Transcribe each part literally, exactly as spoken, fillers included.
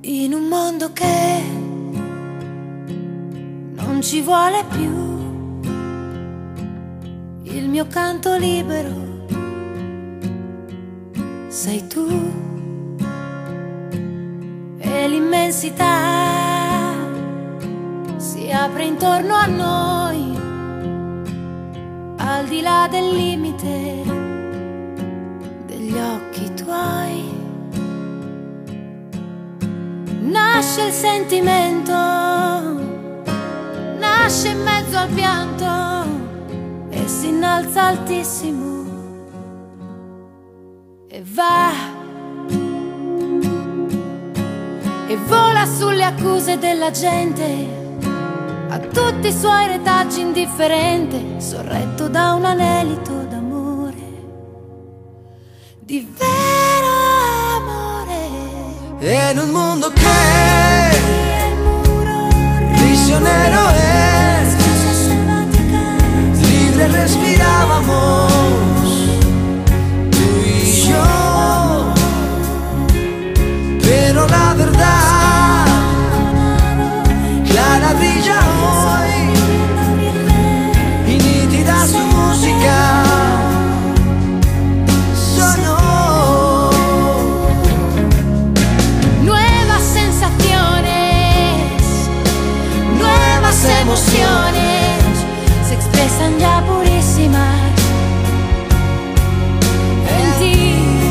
In un mondo che non ci vuole più, il mio canto libero sei tu, e l'immensità si apre intorno a noi, al di là del limite degli occhi tuoi. Nasce il sentimento, nasce in mezzo al pianto e si innalza altissimo e va e vola sulle accuse della gente, a tutti i suoi retaggi indifferente, sorretto da un anelito d'amore, di vero amore. E in un mondo che prisionero es, libre respirábamos tú y yo, pero la verdad clara brilla hoy y nítida su música. Emociones se expresan ya purísimas en ti.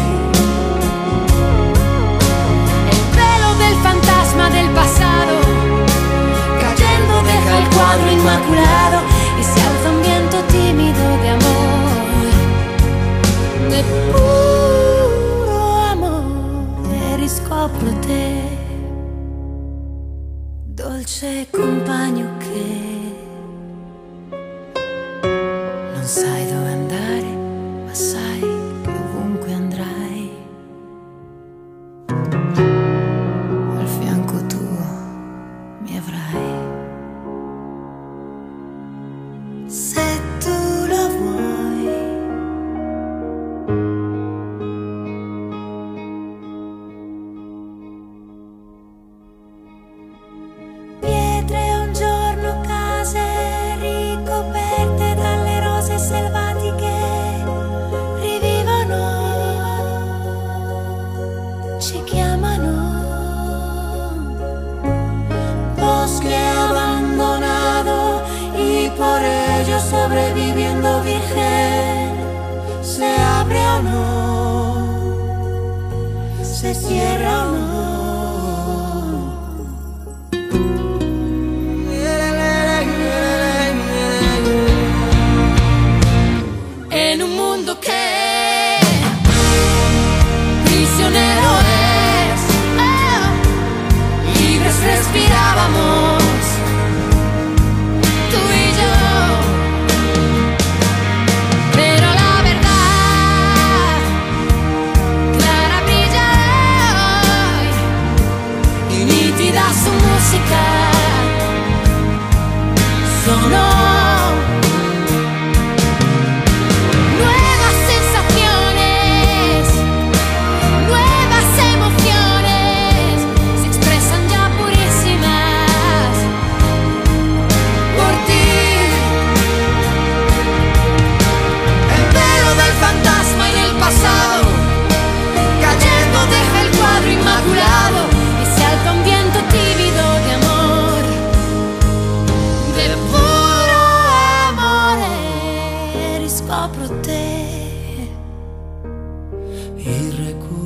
El velo del fantasma del pasado cayendo deja el cuadro inmaculado y se alza un viento tímido de amor, de puro amor, e riscopro te, dolce compagno che non sai dove andare, ma sai che ovunque andrai, al fianco tuo mi avrai, se tu lo vuoi. Pietre un giorno, case ricoperte dalle rose selvatiche rivivono, ci chiamano, bosque abandonado y por ello sobreviviendo virgen, se abre o no, se cierra o no. En un mundo que prisionero es, oh, libres respirábamos tú y yo, pero la verdad clara brilla hoy y nítida su música sonó. Il recuo